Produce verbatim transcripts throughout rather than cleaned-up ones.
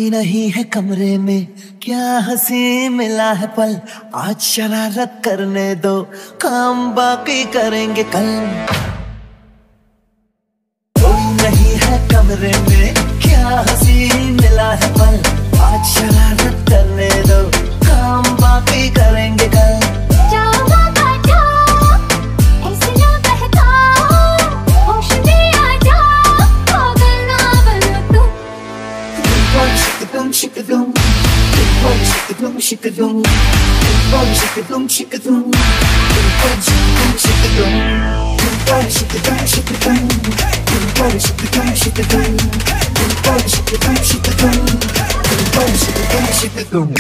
कोई नहीं है कमरे में, क्या हंसी मिला है पल, आज शरारत करने दो, काम बाकी करेंगे कल। कोई नहीं है कमरे में, क्या हंसी मिला है पल, आज शरारत करने दो, काम बाकी करेंगे कल। Shikdum, dilbar shikdum shikdum, dilbar shikdum shikdum, dilbar shikdum shikdum, dilbar shikdum shikdum, dilbar shikdum shikdum, dilbar shikdum shikdum, dilbar shikdum shikdum.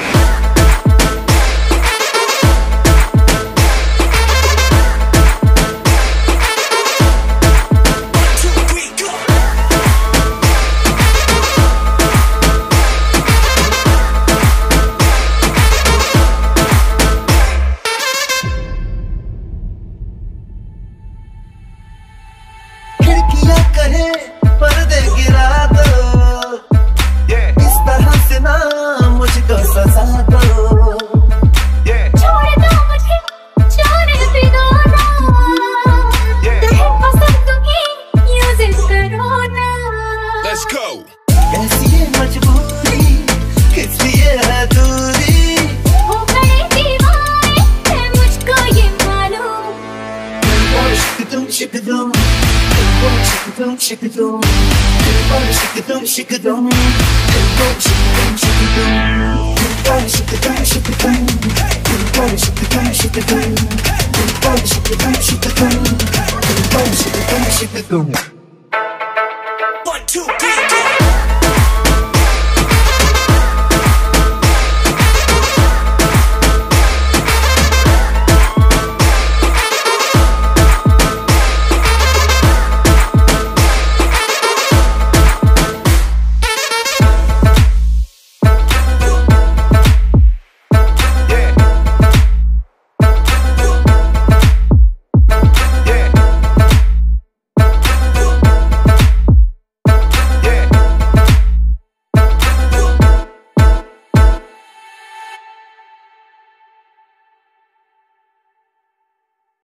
कहे पर्दे गिरा दो, yeah. इस तरह से ना मुझको सजा दो, yeah. छोड़ दो मुझे, जाने भी दो ना, yeah. तुम्हें पसंद की म्यूजिक करो ना। Let's go. कैसी है मजबूरी, किस लिए है दूरी, हो गए दीवाने, है मुझको ये मालूम। शिकदुम शिकदुम Shikdum, shikdum, dilbar shikdum, shikdum, dilbar shikdum, shikdum, dilbar shikdum, shikdum, dilbar shikdum, shikdum, dilbar shikdum, shikdum, dilbar shikdum, shikdum.